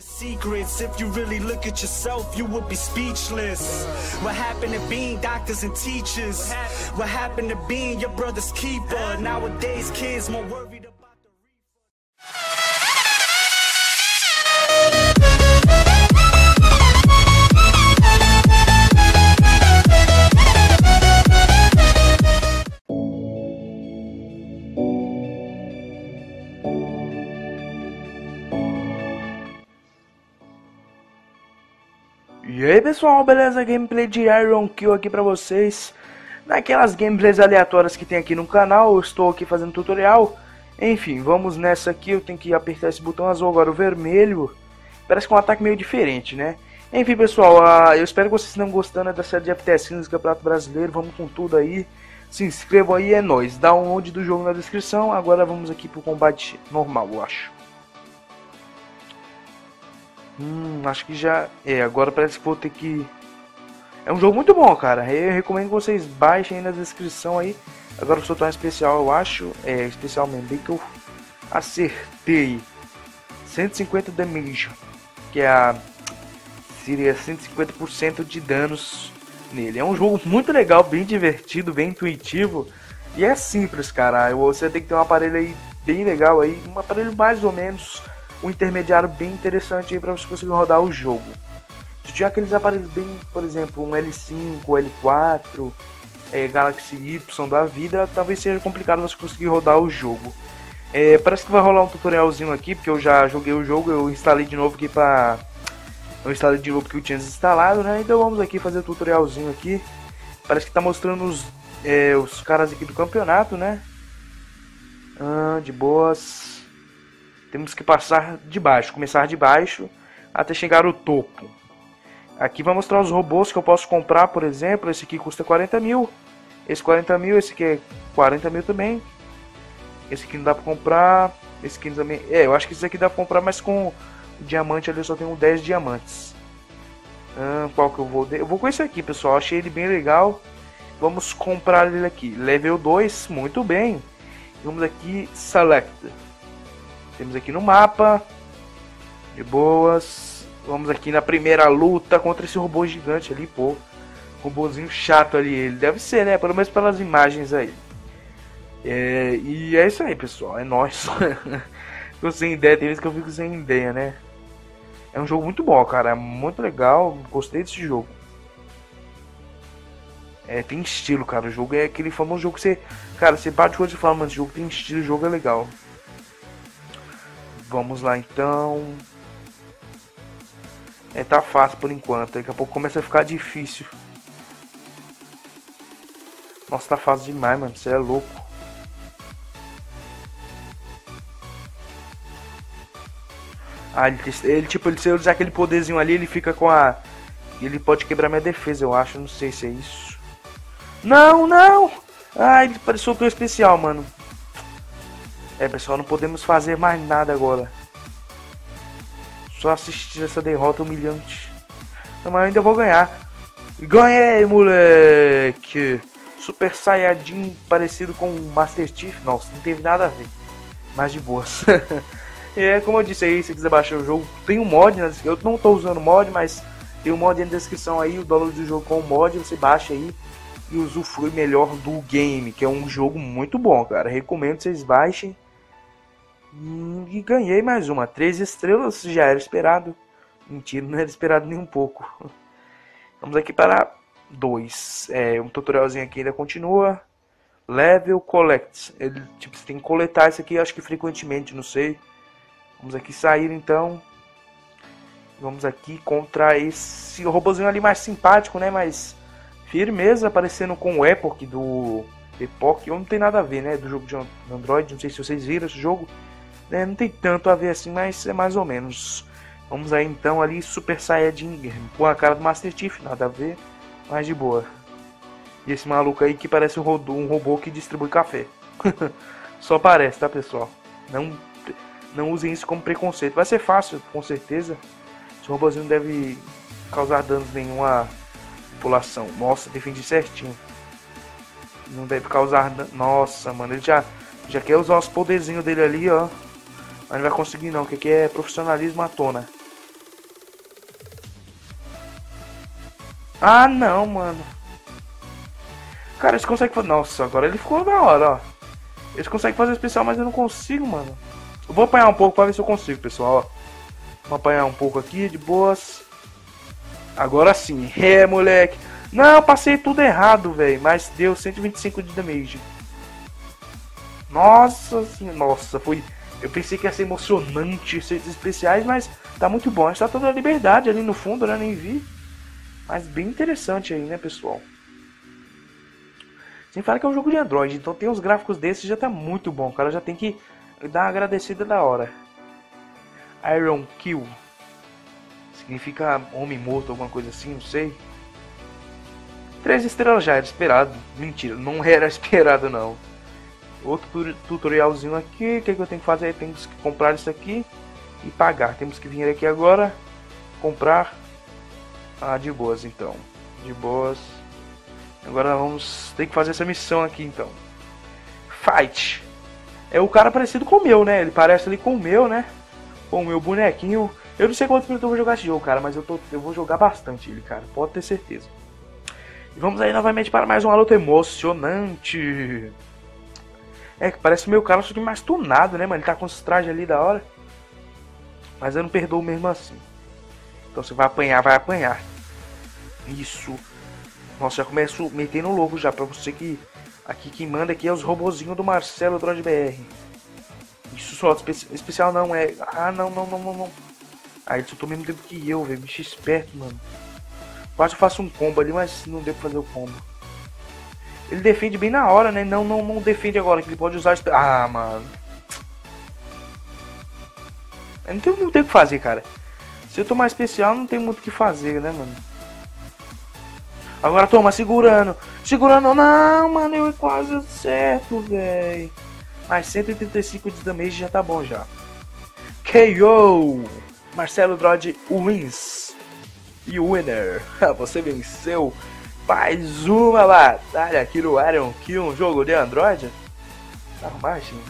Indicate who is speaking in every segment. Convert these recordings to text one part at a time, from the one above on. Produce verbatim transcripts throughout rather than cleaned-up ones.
Speaker 1: Secrets, if you really look at yourself, you would be speechless. What happened to being doctors and teachers? What happened to being your brother's keeper? Nowadays, kids more worried about.
Speaker 2: E aí pessoal, beleza? Gameplay de Iron Kill aqui pra vocês. Naquelas gameplays aleatórias que tem aqui no canal, eu estou aqui fazendo tutorial. Enfim, vamos nessa aqui, eu tenho que apertar esse botão azul, agora o vermelho. Parece que é um ataque meio diferente, né? Enfim pessoal, uh, eu espero que vocês estejam gostando da série de F T S do Campeonato Brasileiro. Vamos com tudo aí. Se inscrevam aí, é nóis. Download do jogo na descrição. Agora vamos aqui pro combate normal, eu acho. Hum, acho que já... É, agora parece que vou ter que... É um jogo muito bom, cara. Eu recomendo que vocês baixem aí na descrição aí. Agora o soltar um especial, eu acho. É, especial mesmo, bem que eu acertei. cento e cinquenta damage. Que é a... Seria cento e cinquenta por cento de danos nele. É um jogo muito legal, bem divertido, bem intuitivo. E é simples, cara. Você tem que ter um aparelho aí bem legal aí. Um aparelho mais ou menos... um intermediário bem interessante aí para você conseguir rodar o jogo. Se tiver aqueles aparelhos bem, por exemplo, um L cinco, L quatro, é, Galaxy Y da vida, talvez seja complicado você conseguir rodar o jogo. É, parece que vai rolar um tutorialzinho aqui, porque eu já joguei o jogo, eu instalei de novo aqui para... Eu instalei de novo porque eu tinha desinstalado, né? Então vamos aqui fazer o tutorialzinho aqui. Parece que tá mostrando os, é, os caras aqui do campeonato, né? Ah, de boas... Temos que passar de baixo, começar de baixo até chegar ao topo. Aqui vai mostrar os robôs que eu posso comprar, por exemplo. Esse aqui custa quarenta mil. Esse quarenta mil, esse aqui é quarenta mil também. Esse aqui não dá pra comprar. Esse aqui também... É, eu acho que esse aqui dá pra comprar, mas com o diamante ali eu só tenho dez diamantes. Ah, qual que eu vou... Eu vou com esse aqui, pessoal. Achei ele bem legal. Vamos comprar ele aqui. Level dois, muito bem. Vamos aqui, Select. Temos aqui no mapa, de boas. Vamos aqui na primeira luta contra esse robô gigante ali, pô. Robôzinho chato ali, ele deve ser, né? Pelo menos pelas imagens aí. É, e é isso aí, pessoal, é nóis. Tô sem ideia, tem vezes que eu fico sem ideia, né? É um jogo muito bom, cara, é muito legal, gostei desse jogo. É, tem estilo, cara, o jogo é aquele famoso jogo que você... Cara, você bate o olho e fala, mano, esse jogo tem estilo, o jogo é legal. Vamos lá então. É, tá fácil por enquanto. Daqui a pouco começa a ficar difícil. Nossa, tá fácil demais, mano. Você é louco. Ah, ele, ele tipo, ele, se eu usar aquele poderzinho ali, ele fica com a... Ele pode quebrar minha defesa, eu acho. Não sei se é isso. Não, não! Ah, ele soltou o especial, mano. É, pessoal, não podemos fazer mais nada agora. Só assistir essa derrota humilhante. Não, mas eu ainda vou ganhar. Ganhei, moleque! Super Saiyajin parecido com o Master Chief. Nossa, não teve nada a ver. Mas de boas. É, como eu disse aí, se quiser baixar o jogo, tem um mod na descrição. Eu não estou usando mod, mas tem um mod na descrição aí. O download do jogo com o mod, você baixa aí e usufrui melhor do game. Que é um jogo muito bom, cara. Recomendo que vocês baixem. E ganhei mais uma. Três estrelas, já era esperado. Mentira, não era esperado nem um pouco. Vamos aqui para dois. É, um tutorialzinho aqui ainda continua. Level Collect. Ele, tipo, você tem que coletar isso aqui, acho que frequentemente, não sei. Vamos aqui sair então. Vamos aqui contra esse robôzinho ali mais simpático, né? Mais firmeza, aparecendo com o Epoch do... Epoch, não tem nada a ver, né? Do jogo de Android, não sei se vocês viram esse jogo. É, não tem tanto a ver assim, mas é mais ou menos. Vamos aí então ali, Super Saiyajin com a cara do Master Chief, nada a ver, mas de boa. E esse maluco aí que parece um robô, um robô que distribui café. Só parece, tá, pessoal? Não, não usem isso como preconceito. Vai ser fácil, com certeza. Esse robôzinho não deve causar danos nenhuma população. Nossa, defendi certinho. Não deve causar danos. Nossa, mano, ele já, já quer usar os poderzinhos dele ali, ó. Mas não vai conseguir não, que aqui é profissionalismo à tona. Ah, não, mano. Cara, eles conseguem fazer... Nossa, agora ele ficou da hora, ó. Eles conseguem fazer especial, mas eu não consigo, mano. Eu vou apanhar um pouco pra ver se eu consigo, pessoal, ó. Vou apanhar um pouco aqui, de boas. Agora sim. É, moleque. Não, eu passei tudo errado, velho. Mas deu cento e vinte e cinco de damage. Nossa senhora. Nossa, foi... Eu pensei que ia ser emocionante esses especiais, mas tá muito bom. A Estátua da Liberdade ali no fundo, né? Nem vi. Mas bem interessante aí, né, pessoal? Sem falar que é um jogo de Android, então tem uns gráficos desses já tá muito bom. O cara já tem que dar uma agradecida da hora. Iron Kill. Significa homem morto, alguma coisa assim, não sei. Três estrelas já era esperado. Mentira, não era esperado não. Outro tutorialzinho aqui. O que, é que eu tenho que fazer? Temos que comprar isso aqui e pagar. Temos que vir aqui agora. Comprar. Ah, de boas então. De boas. Agora vamos ter que fazer essa missão aqui então. Fight. É o cara parecido com o meu, né? Ele parece ali com o meu, né? Com o meu bonequinho. Eu não sei quanto minutos eu vou jogar esse jogo, cara. Mas eu, tô, eu vou jogar bastante ele, cara. Pode ter certeza. E vamos aí novamente para mais uma luta emocionante. É, que parece o meu cara, só que mais tunado, né, mano? Ele tá com os trajes ali da hora. Mas eu não perdoo mesmo assim. Então você vai apanhar, vai apanhar. Isso. Nossa, já começo metendo louco já. Pra você que... Aqui quem manda aqui é os robozinhos do Marcelo Droid B R. Isso só, espe especial não é... Ah, não, não, não, não, não. Ah, ele soltou o mesmo tempo que eu, velho. Bicho esperto, mano. Quase eu faço um combo ali, mas não deu pra fazer o combo. Ele defende bem na hora, né? Não, não, não defende agora, que ele pode usar... Ah, mano. Eu não tem, não tem o que fazer, cara. Se eu tomar especial, não tem muito o que fazer, né, mano? Agora toma, segurando. Segurando, não, mano. Eu quase acerto, velho. Mas cento e trinta e cinco de damage já tá bom, já. K O! Marcelo Droid wins. E o winner. Você venceu. Mais uma batalha aqui no Iron Kill, um jogo de Android. Tá, imagina.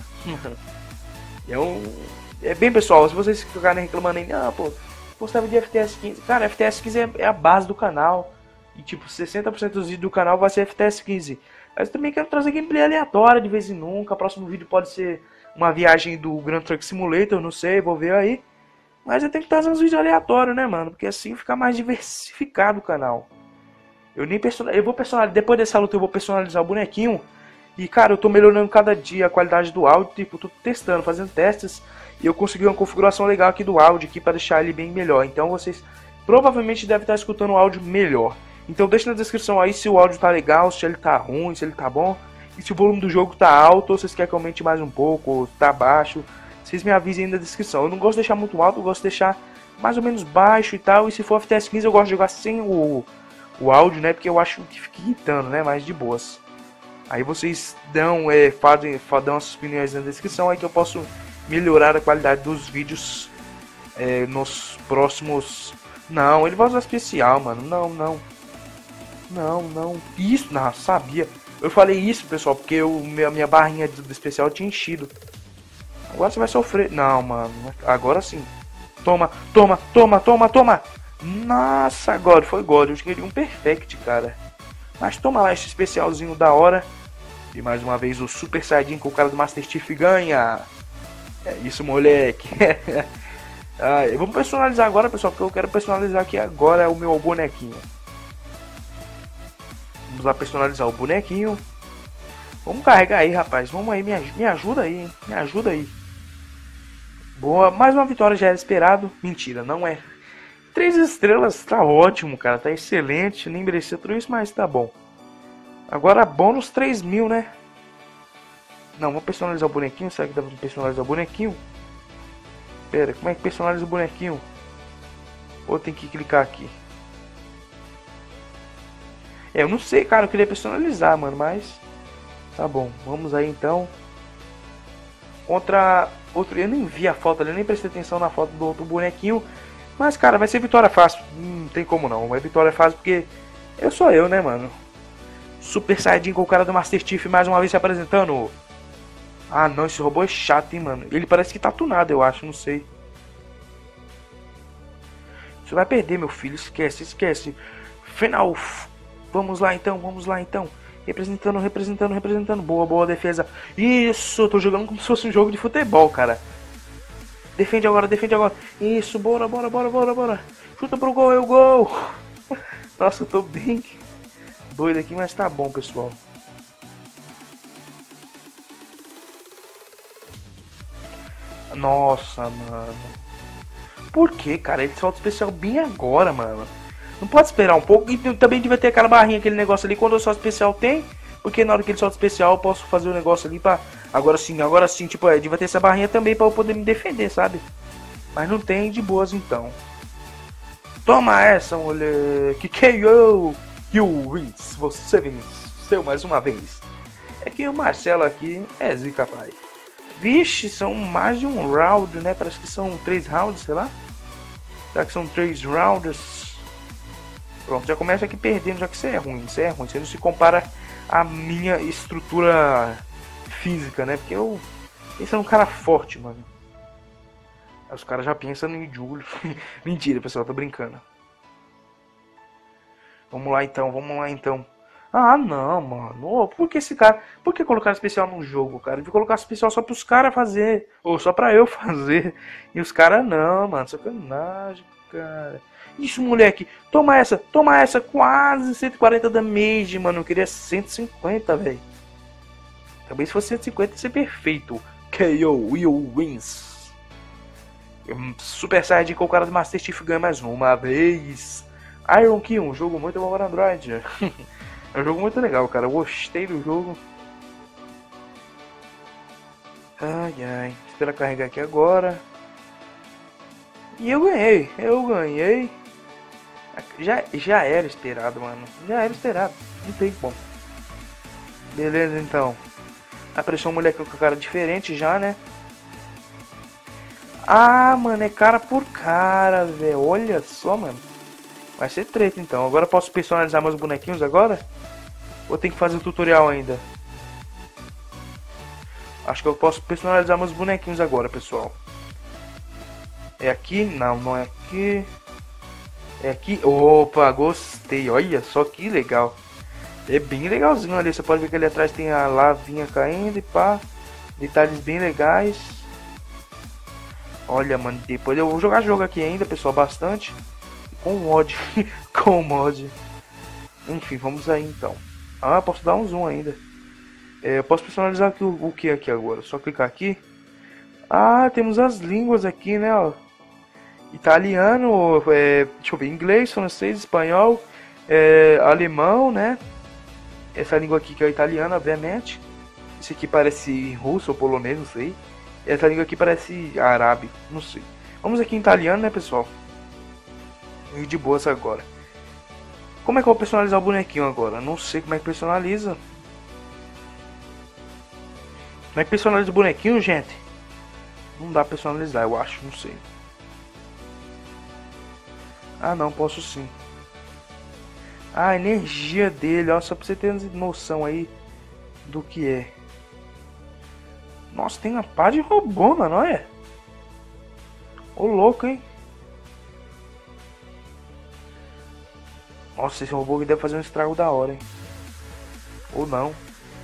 Speaker 2: É um... É bem, pessoal, se vocês ficarem reclamando aí, ah, pô, gostava de F T S quinze. Cara, F T S quinze é, é a base do canal. E tipo, sessenta por cento dos vídeos do canal vai ser F T S quinze. Mas eu também quero trazer gameplay aleatória de vez em nunca. O próximo vídeo pode ser uma viagem do Grand Truck Simulator, não sei, vou ver aí. Mas eu tenho que trazer uns vídeos aleatórios, né, mano? Porque assim fica mais diversificado o canal. Eu nem personalizo, eu vou personalizar, depois dessa luta eu vou personalizar o bonequinho. E cara, eu tô melhorando cada dia a qualidade do áudio, tipo, tô testando, fazendo testes. E eu consegui uma configuração legal aqui do áudio aqui para deixar ele bem melhor. Então vocês provavelmente devem estar escutando o áudio melhor. Então deixa na descrição aí se o áudio tá legal, se ele tá ruim, se ele tá bom. E se o volume do jogo tá alto, ou vocês querem que eu aumente mais um pouco, ou tá baixo. Vocês me avisem aí na descrição. Eu não gosto de deixar muito alto, eu gosto de deixar mais ou menos baixo e tal. E se for F T S quinze eu gosto de jogar sem o, o áudio, né? Porque eu acho que fica irritando, né? Mais de boas. Aí vocês dão, é, fazem, dão as opiniões na descrição aí que eu posso melhorar a qualidade dos vídeos é, nos próximos... Não, ele vai usar especial, mano. Não, não. Não, não. Isso, não, sabia. Eu falei isso, pessoal, porque eu, minha, minha barrinha do especial tinha enchido. Agora você vai sofrer. Não, mano. Agora sim. Toma, toma, toma, toma, toma. Nossa, agora foi God. Eu queria um perfect, cara. Mas toma lá esse especialzinho da hora. E mais uma vez o Super Saiyajin com o cara do Master Chief ganha. É isso, moleque. Ah, vamos personalizar agora, pessoal, porque eu quero personalizar aqui agora o meu bonequinho. Vamos lá personalizar o bonequinho. Vamos carregar aí, rapaz. Vamos aí, me, me ajuda aí, hein? Me ajuda aí. Boa, mais uma vitória já era esperado. Mentira, não é. Três estrelas, tá ótimo, cara. Tá excelente. Nem merecia tudo isso, mas tá bom. Agora bônus três mil, né? Não, vamos personalizar o bonequinho. Será que dá pra personalizar o bonequinho? Pera, como é que personaliza o bonequinho? Ou tem que clicar aqui? É, eu não sei, cara. Eu queria personalizar, mano, mas... Tá bom, vamos aí então. Contra outro... Eu nem vi a foto ali, eu nem prestei atenção na foto do outro bonequinho. Mas, cara, vai ser vitória fácil. Não tem como não. É vitória fácil porque... Eu sou eu, né, mano? Super Saiyajin com o cara do Master Chief mais uma vez se apresentando. Ah, não, esse robô é chato, hein, mano. Ele parece que tá tunado, eu acho, não sei. Você vai perder, meu filho. Esquece, esquece. final. Vamos lá então, vamos lá então. Representando, representando, representando. Boa, boa defesa. Isso, tô jogando como se fosse um jogo de futebol, cara. Defende agora, defende agora. Isso, bora, bora, bora, bora, bora. Chuta pro gol, é o gol. Nossa, eu tô bem doido aqui, mas tá bom, pessoal. Nossa, mano. Por que, cara? Ele solta o especial bem agora, mano. Não pode esperar um pouco. E também devia ter aquela barrinha, aquele negócio ali. Quando eu solto especial tem. Porque na hora que ele solta especial eu posso fazer o um negócio ali pra... Agora sim, agora sim. Tipo, é, devia ter essa barrinha também pra eu poder me defender, sabe? Mas não tem, de boas então. Toma essa, moleque. K O. You wins. Você venceu mais uma vez. É que o Marcelo aqui é zica, pai. Vixe, são mais de um round, né? Parece que são três rounds, sei lá. Será que são três rounds? Pronto, já começa aqui perdendo, já que isso é ruim. Isso é ruim, isso não se compara à minha estrutura física, né? Porque eu... Esse é um cara forte, mano. Os caras já pensam em Júlio. Mentira, pessoal, tô brincando. Vamos lá então, vamos lá então. Ah, não, mano. Oh, por que esse cara... Por que colocar especial no jogo, cara? Devia colocar especial só pros caras fazer. Ou só pra eu fazer. E os caras não, mano. Sacanagem, cara. Isso, moleque. Toma essa. Toma essa. Quase cento e quarenta damage, mano. Eu queria cento e cinquenta, velho. Também se fosse cento e cinquenta ia ser perfeito. K O. Will wins. Super Saiyajin com o cara do Master Chief ganha mais uma vez. Iron Key, um jogo muito bom para Android. É um jogo muito legal, cara. Eu gostei do jogo. Ai, ai. Espera carregar aqui agora. E eu ganhei. Eu ganhei. Já, já era esperado, mano. Já era esperado. Não tem como. Beleza, então. Apareceu um moleque com cara diferente já, né? Ah, mano. É cara por cara, velho. Olha só, mano. Vai ser treta, então. Agora eu posso personalizar meus bonequinhos agora? Ou tem que fazer o tutorial ainda? Acho que eu posso personalizar meus bonequinhos agora, pessoal. É aqui? Não, não é aqui. É aqui. Opa, gostei. Olha só que legal. É bem legalzinho ali. Você pode ver que ali atrás tem a lavinha caindo e pá. Detalhes bem legais. Olha, mano. Depois eu vou jogar jogo aqui ainda, pessoal. Bastante. Com mod. Com mod. Enfim, vamos aí então. Ah, posso dar um zoom ainda. É, eu posso personalizar aqui, o, o que aqui agora? Só clicar aqui. Ah, temos as línguas aqui, né? Ó. Italiano, é, deixa eu ver, inglês, francês, espanhol, é, alemão, né? Essa língua aqui que é italiana, obviamente. Esse aqui parece russo ou polonês, não sei. Essa língua aqui parece árabe, não sei. Vamos aqui em italiano, né, pessoal? E de boas agora. Como é que eu vou personalizar o bonequinho agora? Não sei como é que personaliza. Como é que personaliza o bonequinho, gente? Não dá pra personalizar, eu acho, não sei. Ah, não, posso sim. Ah, a energia dele, ó, só pra você ter noção aí do que é. Nossa, tem uma pá de robô, mano, olha. Ô, louco, hein? Nossa, esse robô aqui deve fazer um estrago da hora, hein? Ou não.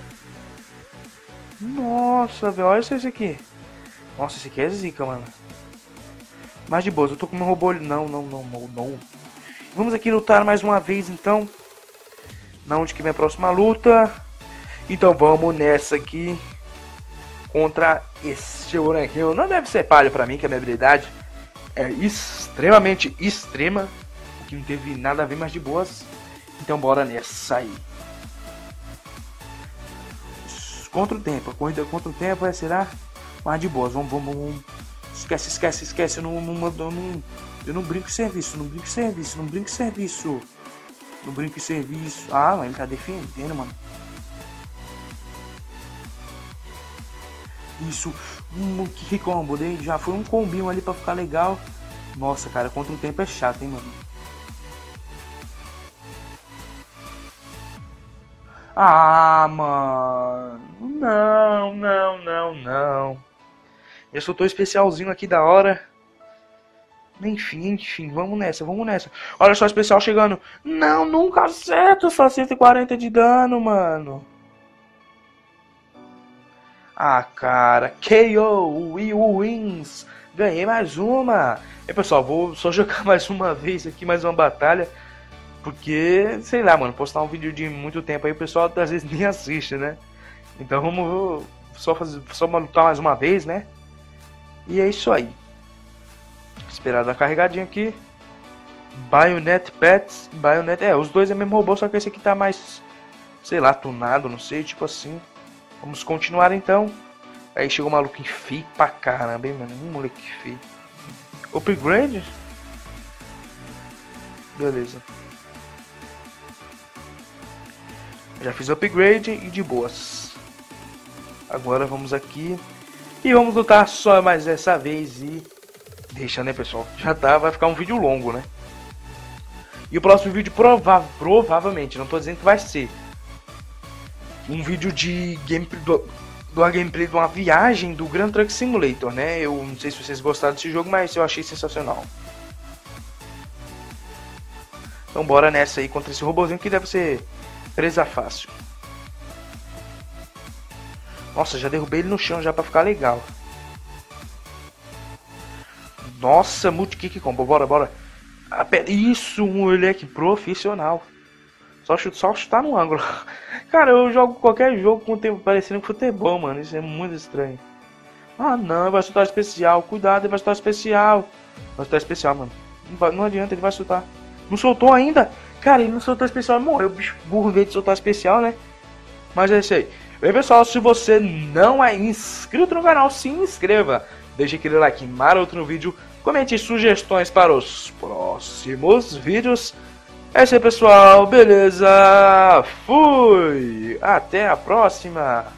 Speaker 2: Nossa, velho, olha esse aqui. Nossa, esse aqui é zica, mano. Mas de boa, eu tô com meu robô... Não, não, não, não, não. Vamos aqui lutar mais uma vez, então. Na onde que vem a próxima luta. Então vamos nessa aqui. Contra esse bonequinho. Não deve ser palha pra mim, que a minha habilidade é extremamente extrema. Que não teve nada a ver, mais de boas. Então bora nessa aí. Contra o tempo. A corrida contra o tempo vai ser mais de boas. Vamos, vamos, vamos. Esquece, esquece, esquece. Eu não, não, eu não, eu não brinco em serviço. Não brinco em serviço. Não brinco em serviço. Não brinco em serviço. Ah, mas ele tá defendendo, mano. Isso. Um, que combo. Já foi um combinho ali pra ficar legal. Nossa, cara. Contra o tempo é chato, hein, mano. Ah, mano. Não, não, não, não. Eu soltou um especialzinho aqui da hora. Enfim, enfim, vamos nessa, vamos nessa. Olha só o especial chegando. Não, nunca acerto, só cento e quarenta de dano, mano. Ah, cara, K O, Will wins. Ganhei mais uma. E pessoal, vou só jogar mais uma vez aqui, mais uma batalha. Porque, sei lá, mano, postar um vídeo de muito tempo aí, o pessoal às vezes nem assiste, né? Então vamos só, fazer, só lutar mais uma vez, né? E é isso aí. Esperar dar carregadinho aqui. Bayonet Pets. Bayonet. É, os dois é o mesmo robô, só que esse aqui tá mais, sei lá, tunado, não sei, tipo assim. Vamos continuar então. Aí chegou um maluco feio pra caramba, hein, mano. Um moleque feio. Upgrade? Beleza. Já fiz upgrade e de boas. Agora vamos aqui. E vamos lutar só mais essa vez e... Deixa, né, pessoal? Já tá, vai ficar um vídeo longo, né? E o próximo vídeo prova provavelmente, não tô dizendo que vai ser um vídeo de gameplay do, do gameplay de uma viagem do Grand Truck Simulator, né? Eu não sei se vocês gostaram desse jogo, mas eu achei sensacional. Então bora nessa aí contra esse robozinho que deve ser presa fácil. Nossa, já derrubei ele no chão já pra ficar legal. Nossa, multi-kick combo, bora, bora. Isso, um moleque profissional. Só chutar, só chutar no ângulo. Cara, eu jogo qualquer jogo com tempo parecendo futebol, mano. Isso é muito estranho. Ah, não, vai soltar especial. Cuidado, ele vai soltar especial. Vai soltar especial, mano. Não, vai, não adianta, ele vai soltar. Não soltou ainda? Cara, ele não soltou especial. Morreu, bicho burro, em vez de soltar especial, né? Mas é isso aí. Bem, pessoal, se você não é inscrito no canal, se inscreva. Deixe aquele like maroto no vídeo. Comente sugestões para os próximos vídeos. É isso aí, pessoal. Beleza? Fui! Até a próxima!